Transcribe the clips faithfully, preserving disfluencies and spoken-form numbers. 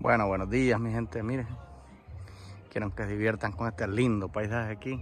Bueno, buenos días mi gente, miren, quiero que se diviertan con este lindo paisaje aquí.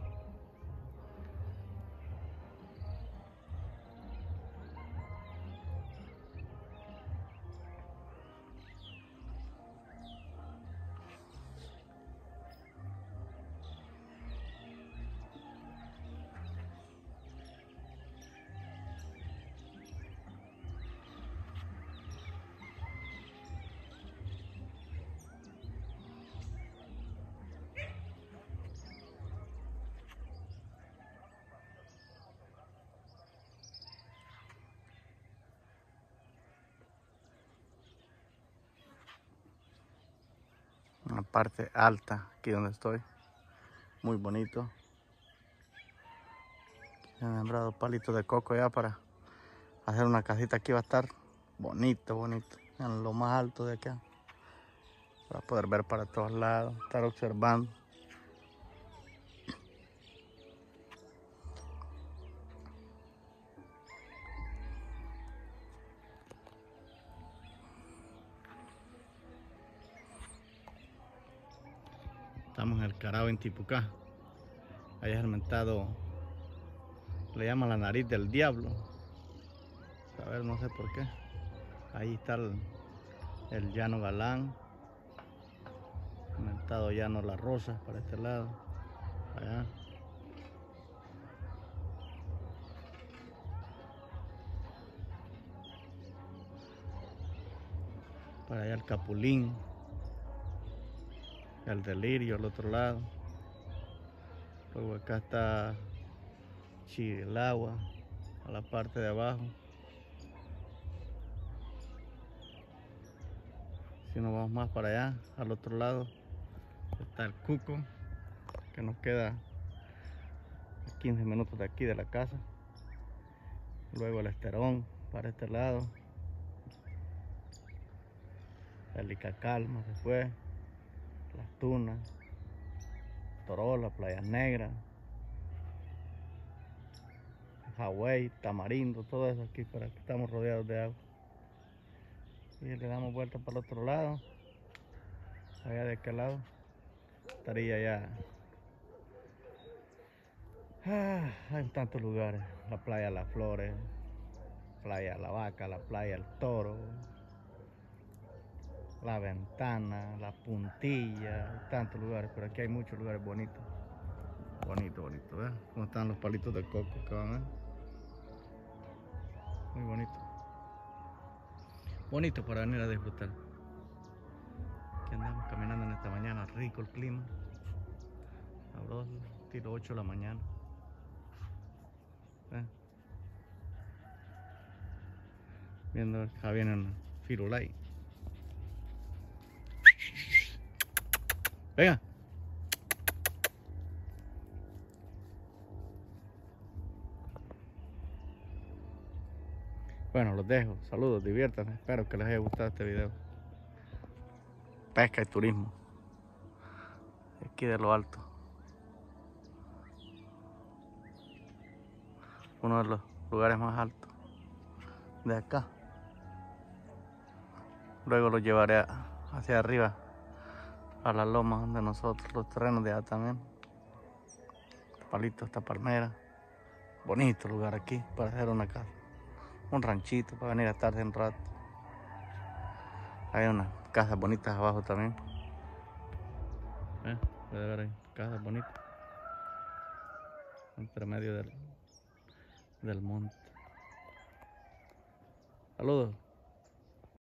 Una parte alta aquí donde estoy, muy bonito. Aquí han sembrado palitos de coco ya para hacer una casita. Aquí va a estar bonito, bonito, en lo más alto de acá, para poder ver para todos lados, estar observando. Estamos en el Carao en Tipucá. Ahí es el mentado, le llaman la nariz del diablo. A ver, no sé por qué. Ahí está el, el llano Galán, el mentado llano La Rosa para este lado. Allá. Para allá el Capulín, el Delirio al otro lado. Luego acá está Chirilagua a la parte de abajo. Si nos vamos más para allá, al otro lado, está el Cuco, que nos queda a quince minutos de aquí de la casa. Luego el Esterón para este lado. El Icacalma se fue. Las Tunas, Torola, Playas Negras, Hawái, Tamarindo, todo eso aquí, para que estamos rodeados de agua. Y le damos vuelta para el otro lado. Allá de aquel lado estaría ya. Ah, hay tantos lugares. La playa Las Flores, playa La Vaca, la playa El Toro, La Ventana, La Puntilla, tantos lugares, pero aquí hay muchos lugares bonitos. Bonito, bonito, ¿ves? Cómo están los palitos de coco que van, ¿eh? Muy bonito. Bonito para venir a disfrutar. Aquí andamos caminando en esta mañana, rico el clima. Sabroso, tiro ocho de la mañana. ¿Eh? Viendo acá vienen firulai. Venga. Bueno, los dejo. Saludos, diviértanse. Espero que les haya gustado este video. Pesca y turismo. Aquí de lo alto. Uno de los lugares más altos de acá. Luego lo llevaré a, hacia arriba, a las lomas de nosotros, los terrenos de allá también. Este palito, esta palmera. Bonito lugar aquí para hacer una casa. Un ranchito para venir a estar un rato. Hay unas casas bonitas abajo también. ¿Eh? Puede ver ahí, casas bonitas. Entre medio del, del monte. Saludos.